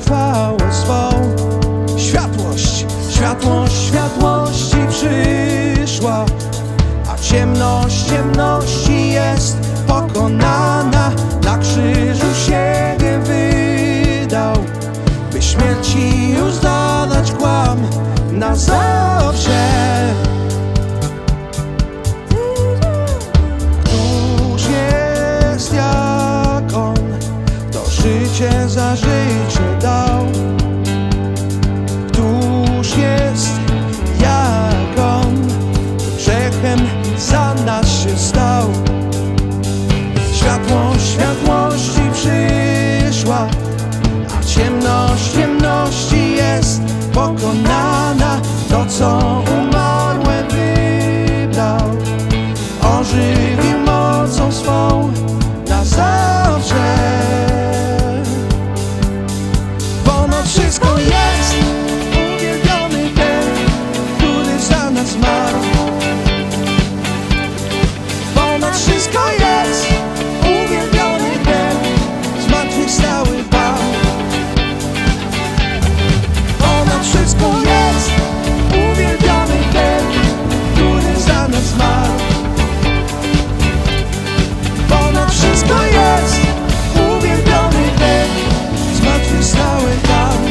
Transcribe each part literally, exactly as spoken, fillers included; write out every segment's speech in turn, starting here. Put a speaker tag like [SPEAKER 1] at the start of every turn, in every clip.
[SPEAKER 1] chwałę swą. Światłość, światłość, światłości przyszła, a ciemność, ciemności jest pokonana. Na krzyżu siebie wydał, by śmierci już zadać kłam na zawsze. Któż jest jak On, kto życie za życie dał? Któż jest jak On, grzechem za nas się stał? Światłość, światłości przyszła, a ciemność, ciemności jest pokonana. To, co umarłe wybrał, ożywił mocą swą na zawsze. Ponad wszystko jest uwielbiony ten, który za nas zmarł. Ponad wszystko jest uwielbiony ten, zmartwychwstały Pan. Ponad wszystko jest uwielbiony ten, który za nas zmarł. Ponad wszystko jest uwielbiony ten, zmartwychwstały Pan.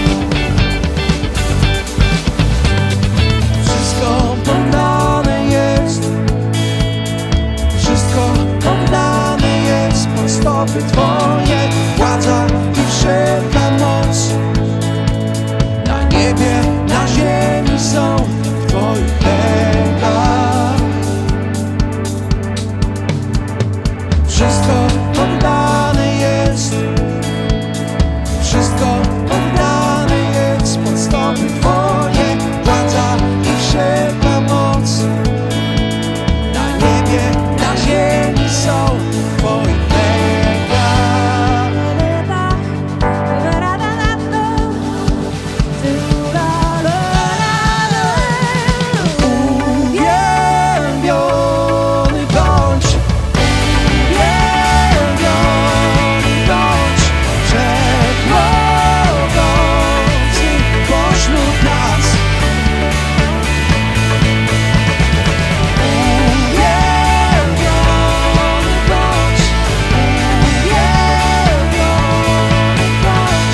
[SPEAKER 1] Wszystko poddane jest, wszystko poddane jest pod stopy Twoje. Władza i wszelka moc na niebie, na ziemi są w Twoich rękach. Wszystko poddane jest, wszystko poddane jest pod stopy Twoje. Władza i wszelka moc na niebie, na ziemi są w Twoich rękach. Uwielbiony bądź, uwielbiony bądź, Wszechmogący pośród nas. Uwielbiony bądź, uwielbiony bądź,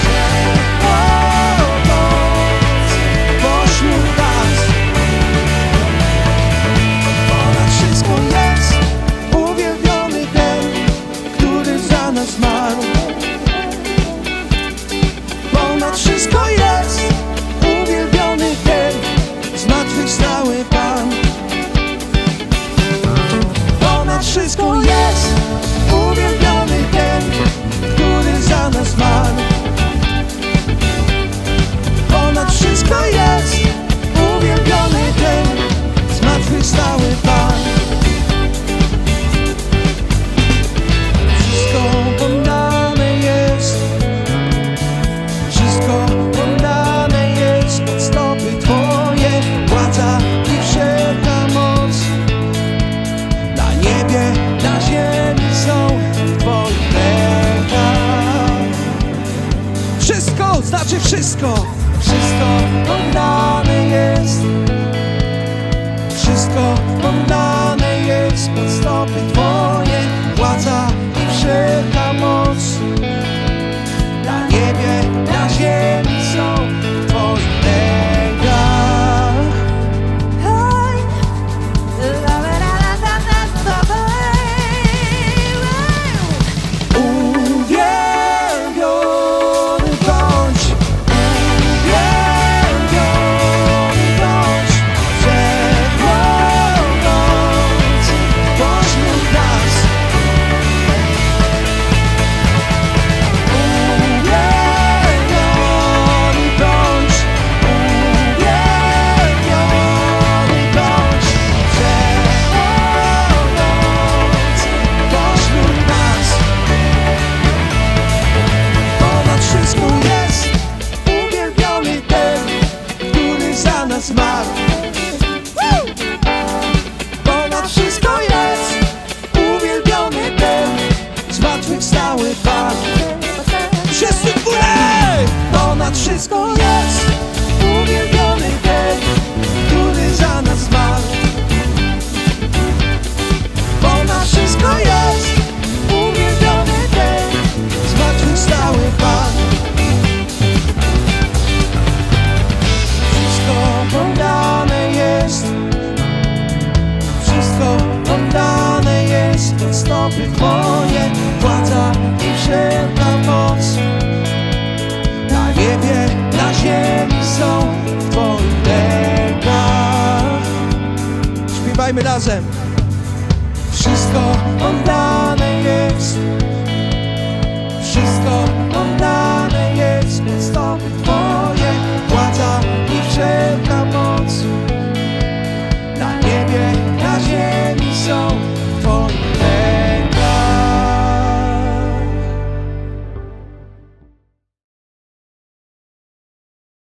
[SPEAKER 1] Wszechmogący pośród nas. Ponad wszystko jest uwielbiony ten, który za nas zmarł. Ponad wszystko jest uwielbiony ten, zmartwychwstały Pan. Ponad wszystko jest uwielbiony ten, który za nas zmarł. Ponad wszystko jest uwielbiony ten, zmartwychwstały Pan. Wszystko poddane jest, wszystko poddane jest pod stopy Twoje. Władza i wszelka moc na niebie, na ziemi są w Twoich rękach. Wszystko znaczy wszystko, wszystko poddane jest, wszystko poddane jest pod stopy Twoje. Władza i wszelka moc na niebie, na ziemi są w Twoich rękach. Uwielbiony bądź, uwielbiony bądź, Wszechmogący pośród nas. Zmarł. Ponad wszystko jest uwielbiony ten, zmartwychwstały Pan. Wszyscy w górę! wszystko jest. Uwielbiony ten, który za nas zmarł. Bo na wszystko jest. Uwielbiony ten, zmartwychwstały Pan. Wszystko oddane jest. Wszystko oddane jest pod stopy Twoje. Władza i wszelka moc na niebie, na ziemi są w Twoich rękach. Śpiewajmy razem. Wszystko oddane jest.